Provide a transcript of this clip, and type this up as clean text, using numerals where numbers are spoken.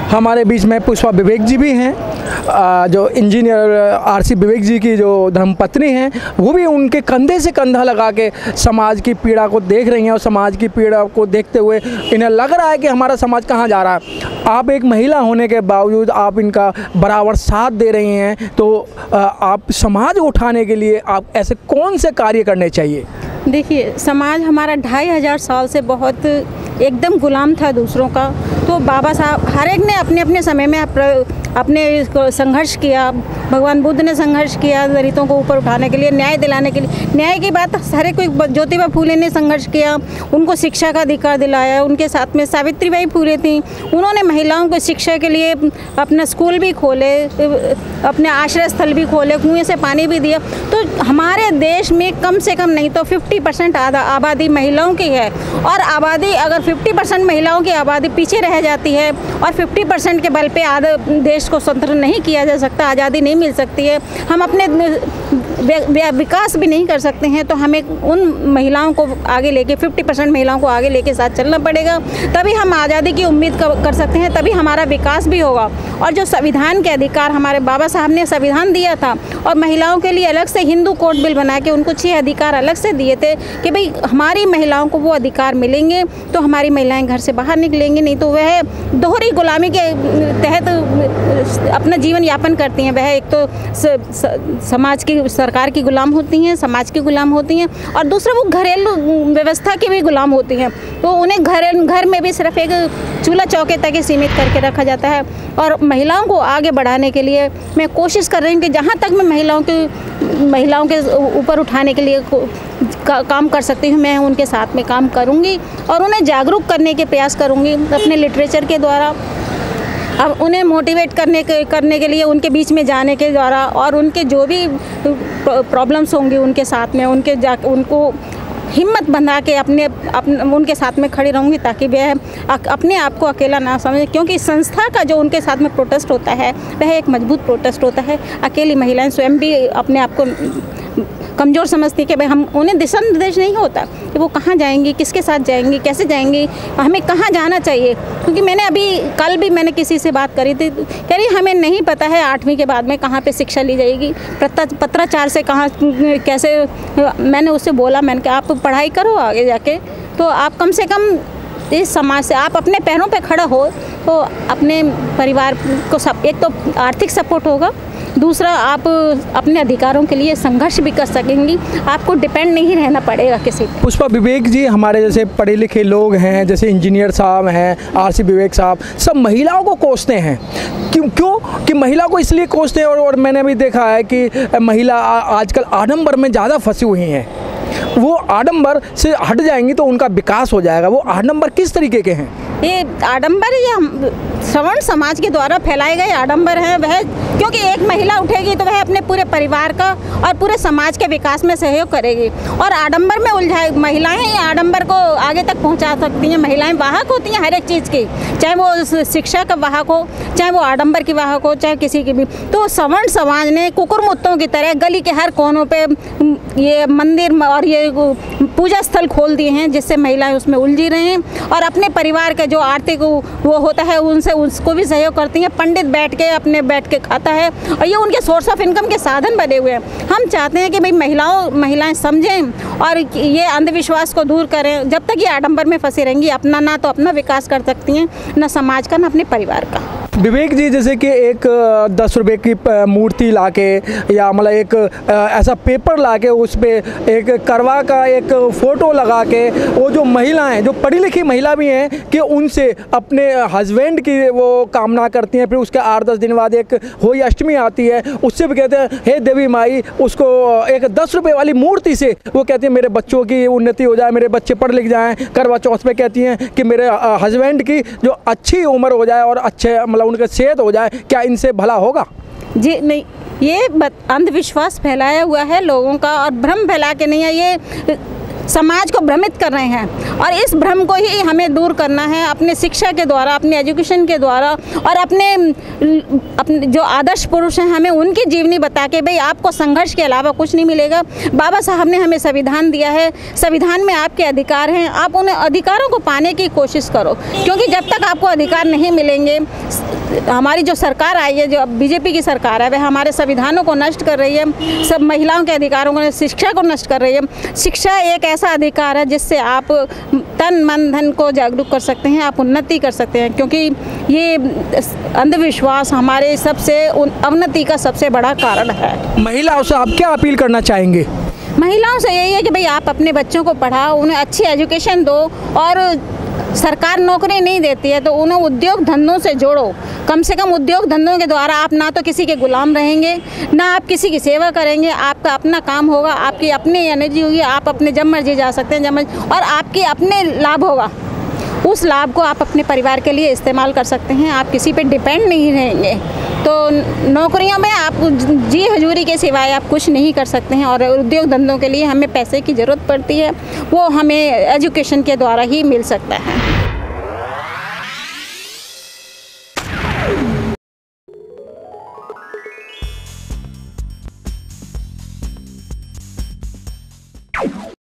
हमारे बीच में पुष्पा विवेक जी भी हैं, जो इंजीनियर आरसी विवेक जी की जो धर्मपत्नी हैं, वो भी उनके कंधे से कंधा लगा के समाज की पीड़ा को देख रही हैं और समाज की पीड़ा को देखते हुए इन्हें लग रहा है कि हमारा समाज कहाँ जा रहा है। आप एक महिला होने के बावजूद आप इनका बराबर साथ दे रही हैं, तो आप समाज उठाने के लिए आप ऐसे कौन से कार्य करने चाहिए? देखिए, समाज हमारा 2500 साल से बहुत एकदम गुलाम था दूसरों का। तो बाबा साहब हर एक ने अपने अपने समय में अपने संघर्ष किया। भगवान बुद्ध ने संघर्ष किया दलितों को ऊपर उठाने के लिए, न्याय दिलाने के लिए। न्याय की बात हर एक कोई, ज्योतिबा फूले ने संघर्ष किया, उनको शिक्षा का अधिकार दिलाया। उनके साथ में सावित्रीबाई फूले थी, उन्होंने महिलाओं को शिक्षा के लिए अपना स्कूल भी खोले, अपने आश्रय स्थल भी खोले, कुएं से पानी भी दिया। तो हमारे देश में कम से कम नहीं तो 50% आबादी महिलाओं की है। और आबादी अगर 50% महिलाओं की आबादी पीछे रह जाती है और 50% के बल पे आधा देश को स्वतंत्र नहीं किया जा सकता, आज़ादी नहीं मिल सकती है, हम अपने विकास भी नहीं कर सकते हैं। तो हमें उन महिलाओं को आगे लेके 50% महिलाओं को आगे लेके साथ चलना पड़ेगा, तभी हम आज़ादी की उम्मीद कर सकते हैं, तभी हमारा विकास भी होगा। और जो संविधान के अधिकार हमारे बाबा साहब ने संविधान दिया था और महिलाओं के लिए अलग से हिंदू कोड बिल बना के उनको 6 अधिकार अलग से दिए थे कि भाई हमारी महिलाओं को वो अधिकार मिलेंगे तो हमारी महिलाएं घर से बाहर निकलेंगी, नहीं तो वह दोहरी गुलामी के तहत अपना जीवन यापन करती हैं। वह एक तो समाज की, सरकार की गुलाम होती हैं, समाज की गुलाम होती हैं, और दूसरा वो घरेलू व्यवस्था की भी गुलाम होती हैं। तो उन्हें घर में भी सिर्फ एक चूल्हा चौके तक ही सीमित करके रखा जाता है। और महिलाओं को आगे बढ़ाने के लिए मैं कोशिश कर रही हूँ कि जहाँ तक मैं महिलाओं के ऊपर उठाने के लिए काम कर सकती हूँ, मैं उनके साथ में काम करूँगी और उन्हें जागरूक करने के प्रयास करूँगी अपने लिटरेचर के द्वारा। अब उन्हें मोटिवेट करने के लिए उनके बीच में जाने के द्वारा, और उनके जो भी प्रॉब्लम्स होंगी उनके साथ में उनको हिम्मत बंधा के अपने उनके साथ में खड़ी रहूँगी, ताकि वह अपने आप को अकेला ना समझे। क्योंकि संस्था का जो उनके साथ में प्रोटेस्ट होता है वह एक मजबूत प्रोटेस्ट होता है। अकेली महिलाएं स्वयं भी अपने आप को कमज़ोर समझती है कि भाई हम उन्हें दिशा निर्देश नहीं होता कि वो कहाँ जाएंगी, किसके साथ जाएंगी, कैसे जाएंगी, हमें कहाँ जाना चाहिए। क्योंकि कल भी मैंने किसी से बात करी थी, कह रही हमें नहीं पता है 8वीं के बाद में कहाँ पे शिक्षा ली जाएगी, पत्राचार से कहाँ कैसे। मैंने उससे बोला, मैंने कहा आप पढ़ाई करो आगे जाके, तो आप कम से कम इस समाज से आप अपने पैरों पे खड़ा हो तो अपने परिवार को एक तो आर्थिक सपोर्ट होगा, दूसरा आप अपने अधिकारों के लिए संघर्ष भी कर सकेंगी, आपको डिपेंड नहीं रहना पड़ेगा किसी पे। पुष्पा विवेक जी हमारे जैसे पढ़े लिखे लोग हैं, जैसे इंजीनियर साहब हैं, आरसी विवेक साहब, सब महिलाओं को कोसते हैं। क्यों कि महिला को इसलिए कोसते हैं, और मैंने भी देखा है कि महिला आजकल आडंबर में ज़्यादा फंसी हुई हैं। वो आडंबर से हट जाएंगी तो उनका विकास हो जाएगा। वो आडंबर किस तरीके के हैं? ये आडंबर ये सवर्ण समाज के द्वारा फैलाए गए आडंबर हैं। वह क्योंकि एक महिला उठेगी तो वह अपने पूरे परिवार का और पूरे समाज के विकास में सहयोग करेगी, और आडंबर में उलझाए महिलाएं ही आडंबर को आगे तक पहुंचा सकती हैं। महिलाएं वाहक होती हैं हर एक चीज़ की, चाहे वो शिक्षा का वाहक हो, चाहे वो आडंबर की वाहक हो, चाहे किसी की भी। तो सवर्ण समाज ने कुकुरमुत्तों की तरह गली के हर कोनों पे ये मंदिर और ये पूजा स्थल खोल दिए हैं, जिससे महिलाएं उसमें उलझी रही हैं और अपने परिवार का जो आर्थिक वो होता है उनसे उसको भी सहयोग करती हैं। पंडित बैठ के खाता है और ये उनके सोर्स ऑफ इनकम के साधन बने हुए हैं। हम चाहते हैं कि भाई महिलाएं समझें और ये अंधविश्वास को दूर करें। जब तक ये आडंबर में फंसी रहेंगी, ना तो अपना विकास कर सकती हैं, ना समाज का, ना अपने परिवार का। विवेक जी, जैसे कि एक 10 रुपये की मूर्ति लाके या मतलब एक ऐसा पेपर लाके उस पर एक करवा का एक फ़ोटो लगा के, वो जो महिलाएं, जो पढ़ी लिखी महिला भी हैं, कि उनसे अपने हस्बैंड की वो कामना करती हैं। फिर उसके 8-10 दिन बाद एक होली अष्टमी आती है, उससे भी कहते हैं हे देवी माई, उसको एक 10 रुपये वाली मूर्ति से वो कहती है मेरे बच्चों की उन्नति हो जाए, मेरे बच्चे पढ़ लिख जाएँ। करवा चौथ पे कहती हैं कि मेरे हस्बैंड की जो अच्छी उम्र हो जाए और अच्छे मतलब उनका सेहत हो जाए। क्या इनसे भला होगा? जी नहीं, ये अंधविश्वास फैलाया हुआ है लोगों का, और भ्रम फैला के नहीं है। ये समाज को भ्रमित कर रहे हैं। और इस भ्रम को ही हमें दूर करना है अपने शिक्षा के द्वारा, अपने एजुकेशन के द्वारा, और अपने जो आदर्श पुरुष हैं हमें उनकी जीवनी बता के भाई आपको संघर्ष के अलावा कुछ नहीं मिलेगा। बाबा साहब ने हमें संविधान दिया है, संविधान में आपके अधिकार हैं, आप उन अधिकारों को पाने की कोशिश करो, क्योंकि जब तक आपको अधिकार नहीं मिलेंगे, हमारी जो सरकार आई है, जो अब बीजेपी की सरकार है, वह हमारे संविधानों को नष्ट कर रही है, सब महिलाओं के अधिकारों को, शिक्षा को नष्ट कर रही है। शिक्षा एक ऐसा अधिकार है जिससे आप तन मन धन को जागरूक कर सकते हैं, आप उन्नति कर सकते हैं, क्योंकि ये अंधविश्वास हमारे सबसे अवनति का सबसे बड़ा कारण है। महिलाओं से आप क्या अपील करना चाहेंगे? महिलाओं से यही है कि भाई आप अपने बच्चों को पढ़ाओ, उन्हें अच्छी एजुकेशन दो, और सरकार नौकरी नहीं देती है तो उन्हें उद्योग धंधों से जोड़ो। कम से कम उद्योग धंधों के द्वारा आप ना तो किसी के गुलाम रहेंगे, ना आप किसी की सेवा करेंगे, आपका अपना काम होगा, आपकी अपनी एनर्जी होगी, आप अपने जब मर्जी जा सकते हैं, जब मर्जी, और आपके अपने लाभ होगा। उस लाभ को आप अपने परिवार के लिए इस्तेमाल कर सकते हैं, आप किसी पे डिपेंड नहीं रहेंगे। तो नौकरियों में आप जी हजूरी के सिवाय आप कुछ नहीं कर सकते हैं, और उद्योग धंधों के लिए हमें पैसे की ज़रूरत पड़ती है, वो हमें एजुकेशन के द्वारा ही मिल सकता है।